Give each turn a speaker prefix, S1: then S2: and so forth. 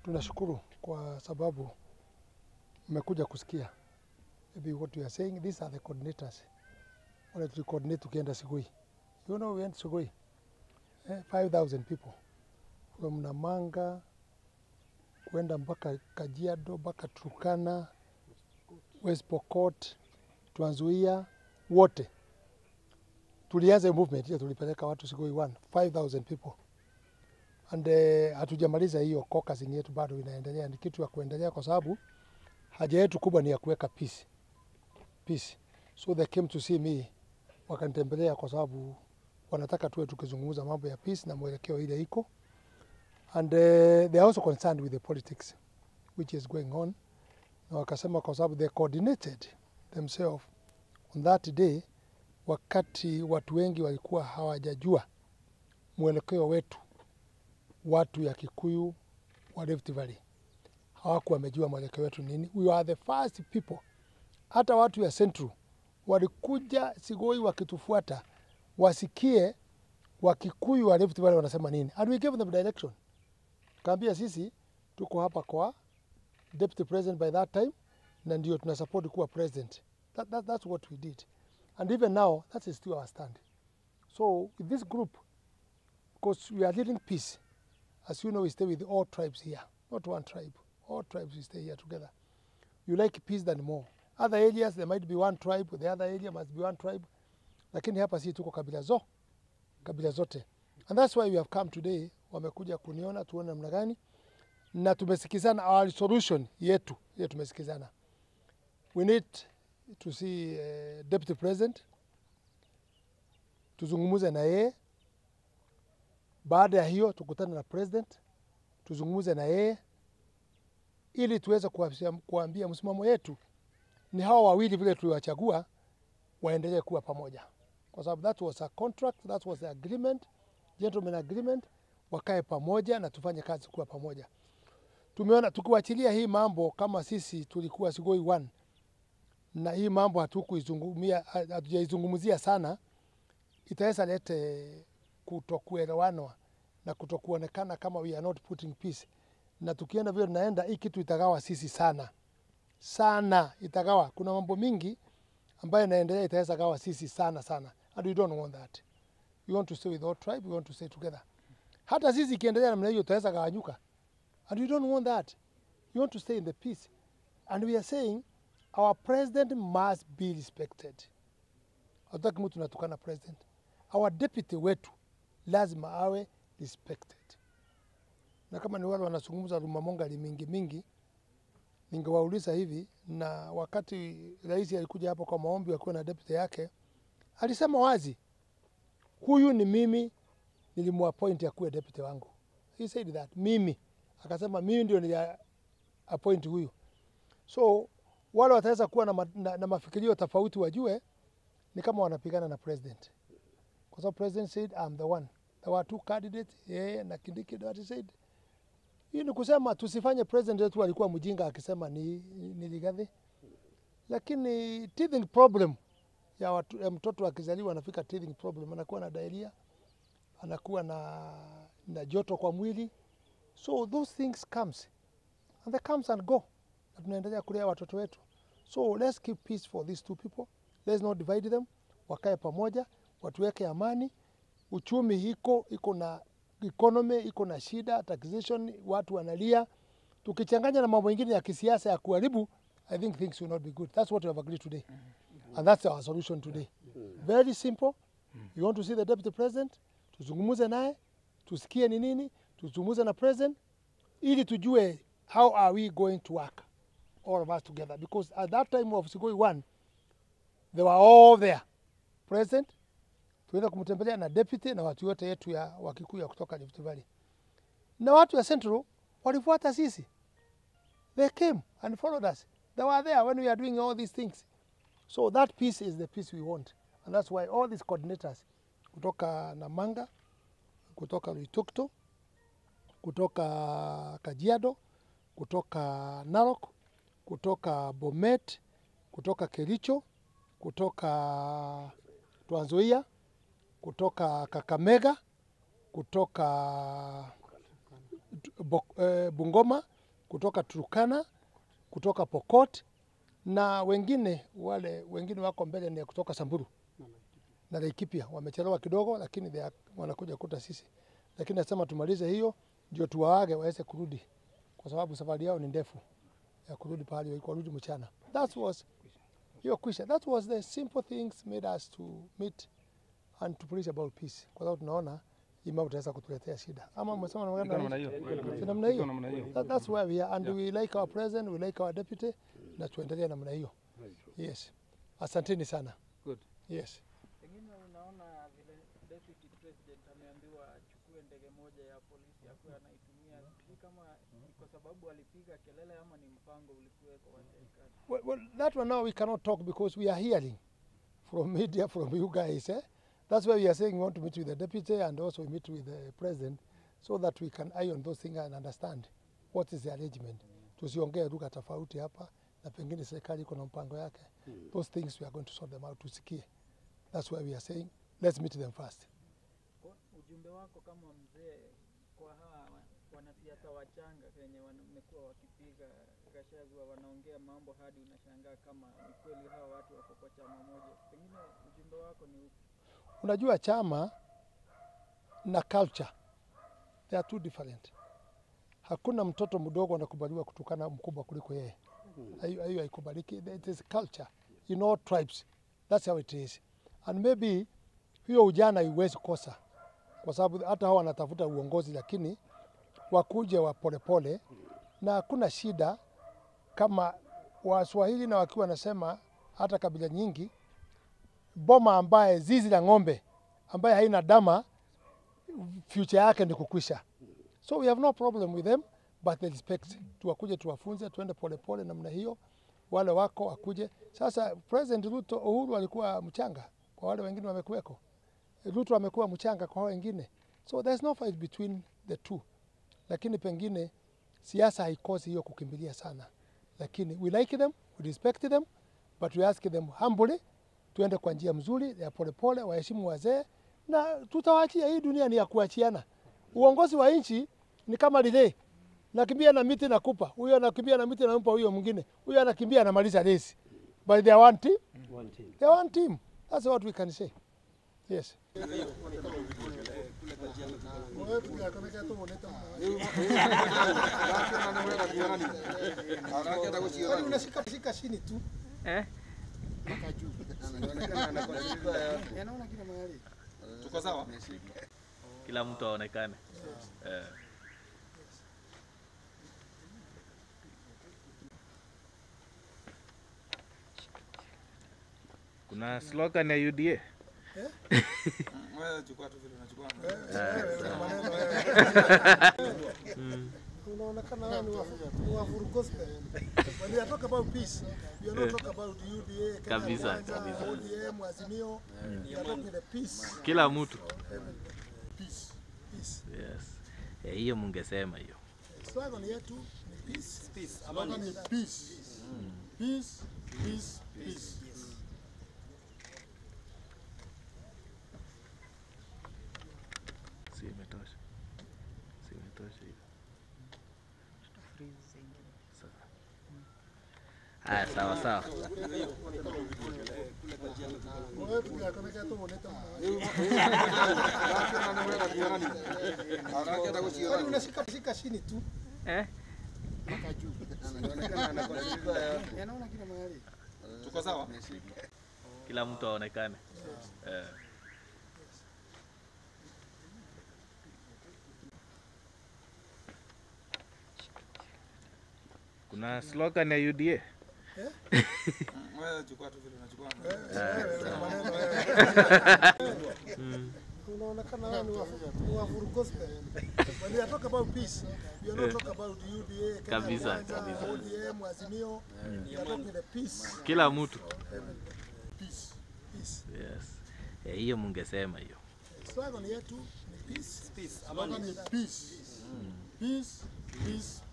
S1: Tunashukuru kwa sababu mmekuja kusikia. Maybe what you are saying, these are the coordinators. Wale tulicoordinate tukienda Sigoi. You know we went Sigoi. 5,000 people. From Namanga, kwenda mpaka Kajiado, mpaka Turkana, West Pokot, Trans Nzoia, wote. Tulianza movement hiyo tulipeleka watu Sigoi 5,000 people. And hatujamaliza hiyo caucusing yetu bado inaendelea, ni kitu ya kuendelea kwa sababu haja yetu kubwa ni ya kuweka peace. So they came to see me, wakanitembelea kwa sababu wanataka tuwe tukizungumza mambo ya peace na mwelekeo ile iko. And they are also concerned with the politics which is going on. Na wakasema kwa sababu they coordinated themselves on that day, wakati watu wengi walikuwa hawajajua mwelekeo wetu, watu ya Kikuyu wa Rift Valley hawakuwa wamejua mwelekeo wetu nini. We are the first people. Hata watu ya Central walikuja Sigoi wakitufuata wasikie Wakikuyu wa Rift Valley wanasema nini. And we gave them direction. Kaambia sisi tuko hapa kwa deputy president by that time na ndio tunasupport kuwa president. That's what we did. And even now that is still our stand. So with this group, because we are leading peace, as you know, we stay with all tribes here, not one tribe. All tribes we stay here together. You like peace than more. Other areas there might be one tribe, the other area must be one tribe. Lakini hapa si tuko kabila zote. And that's why we have come today. Wamekuja kuniona tuone namna gani na tumesikizana our solution yetu tumesikizana. We need to see deputy president, tuzungumuze na yeye. Baada ya hiyo tukutane na president, tuzungumuze na yeye ili tuweze kuambia msimamo yetu ni hawa wawili vile tuliwachagua waendelee kuwa pamoja. Kwa sababu that was a contract, that was the agreement, gentleman agreement, wakae pamoja na tufanye kazi kuwa pamoja. Tumeona tukiwachilia hii mambo kama sisi tulikuwa Sigoi 1 na hii mambo hatujaizungumzia sana, itaweza lete kutokuelewana na kutokuonekana kama we are not putting peace. Na tukienda vile tunaenda hii kitu itagawa sisi sana itagawa. Kuna mambo mingi ambayo inaendelea itaweza gawa sisi sana. And we don't want that. We want to stay with all tribe, we want to stay together. Hata sisi ikiendelea namna hiyo itaweza gawanyuka. And we don't want that. We want to stay in the peace. And we are saying our president must be respected. Hatutaki mtu anatukana president. Our deputy wetu lazima awe respected. Na kama ni wale wanazungumza rumamongali mingi, ningewauliza hivi, na wakati rais alikuja hapo kwa maombi wakiwa na deputy yake, alisema wazi, huyu ni mimi nilimuappoint ya kuwa deputy wangu. He said that, mimi. Akasema mimi ndio niliappoint huyu. So wale wataweza kuwa na mafikirio tofauti wajue ni kama wanapigana na president. Kwa sababu president said I'm the one. There were two candidates, yeye na Kindiki that he said. Hii ni kusema tusifanye president wetu alikuwa mjinga akisema ni Rigathi. Lakini teething problem ya mtoto akizaliwa anafika teething problem, anakuwa na diarrhea, anakuwa na joto kwa mwili. So those things comes and they comes and go. Na tunaendelea kulea watoto wetu. So let's keep peace for these two people. Let's not divide them. Wakae pamoja, watuweke amani. Uchumi iko na economy, iko na shida, taxation, watu wanalia. Tukichanganya na mambo mengine ya kisiasa ya kuharibu, I think things will not be good. That's what we have agreed today. And that's our solution today. Very simple. You want to see the deputy president, tuzungumuze naye, tusikie ni nini, tuzungumuze na president, ili tujue how are we going to work, all of us together. Because at that time of Sigoi 1, they were all there. President, tuweza kumtembelea na deputy na watu wote yetu ya Wakikuyu kutoka Rift Valley. Na watu ya Central walifuata sisi. They came and followed us. They were there when we are doing all these things. So that peace is the peace we want. And that's why all these coordinators kutoka Namanga, kutoka Loitoktok, kutoka Kajiado, kutoka Narok, kutoka Bomet, kutoka Kericho, kutoka Trans Nzoia, kutoka Kakamega, kutoka Bungoma, kutoka Turkana, kutoka Pokot, na wengine wako mbele ni kutoka Samburu na Laikipia. Wamechelewa kidogo, lakini wanakuja kuta sisi. Lakini nasema tumalize hiyo ndio tuwaage waweze kurudi, kwa sababu safari yao ni ndefu ya kurudi pahali walirudi mchana. That was the simple things made us to meet and to preach about peace, kwa sababu tunaona hii mambo itaweza kutuletea shida. Ama msema namna hiyo. That's where we are, and we like our president, we like our deputy, na tuendelee namna hiyo. Yes. Asanteni sana.
S2: Good.
S1: Yes.
S3: Pengine unaona vile deputy president ameambiwa achukue ndege moja ya polisi akuwe anaitumia, kama kwa sababu alipiga kelele ama ni mpango ulikuweko wa serikali?
S1: Well, that one now we cannot talk because we are hearing from media, from you guys. That's why we are saying we want to meet with the deputy and also we meet with the president so that we can eye on those things and understand what is the arrangement. Tusiongee lugha tofauti hapa na pengine serikali iko na mpango yake. Those things we are going to sort them out, tusikie. That's why we are saying let's meet them first.
S3: Ujumbe wako kama mzee kwa hawa wanasiasa wachanga wenye wamekuwa wakipiga Gachagua, wanaongea mambo hadi unashangaa kama ni kweli hawa watu wako kwa chama moja, pengine ujumbe wako ni upi?
S1: Unajua chama na culture, they are two different. Hakuna mtoto mdogo anakubaliwa kutukana mkubwa kuliko yeye. Hiyo haikubaliki. It is culture in all tribes. That's how it is. And maybe hiyo ujana iwezi kosa, kwa sababu hata hao wanatafuta uongozi, lakini wakuje wa polepole na hakuna shida. Kama Waswahili na wakiwa nasema hata kabila nyingi, boma ambaye zizi la ng'ombe ambaye haina dama, future yake ni kukwisha. So we have no problem with them, but they respect. Tuwakuje tuwafunze, tuende polepole namna hiyo, wale wako wakuje. Sasa President Ruto, Uhuru alikuwa mchanga kwa wale wengine wamekuweko. Ruto amekuwa mchanga kwa wengine. So there's no fight between the two. Lakini pengine siasa haikosi hiyo kukimbilia sana. Lakini we like them, we respect them, but we ask them humbly, tuende kwa njia mzuri ya polepole, waheshimu wazee, na tutawaachia. Hii dunia ni ya kuachiana. Uongozi wa nchi ni kama relay. Nakimbia na miti nakupa, huyo anakimbia na miti nampa huyo mwingine, huyo anakimbia anamaliza race. But they are one team. They are one team. That's what we can say. Yes.
S2: Tuko sawa?
S4: Kila mtu aonekane. Kuna slogan ya UDA.
S2: Wewe chukua tu vile unachukua.
S1: Unaonekana wewe ni wa full gospel. When we talk about peace, we are not talking about UDA,
S4: Kabisa.
S1: ODM, Azimio. We are talking the peace.
S4: Kila mtu.
S1: Peace.
S4: Yes. Hiyo mungesema hiyo.
S1: Slogan yetu ni peace. Slogan ni peace. Peace.
S4: Simetosha hiyo. Sawa.
S1: Unashika chini tu.
S2: Tuko sawa?
S4: Kila mtu aonekane. Kuna slogan ya UDA.
S2: Wewe chukua tu vile unachukua.
S1: Unaonekana wewe ni wa full gospel. When we talk about peace, we are not talking about UDA,
S4: Kabisa.
S1: ODM, Azimio. We are talking the peace.
S4: Kila mtu.
S1: Peace.
S4: Yes. Hiyo mungesema hiyo.
S1: Slogan yetu ni peace. Slogan ni peace. Peace.